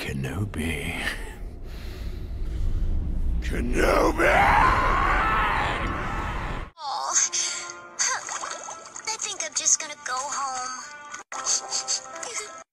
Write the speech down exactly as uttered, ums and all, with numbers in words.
Kenobi. Kenobi! Oh, I think I'm just gonna go home.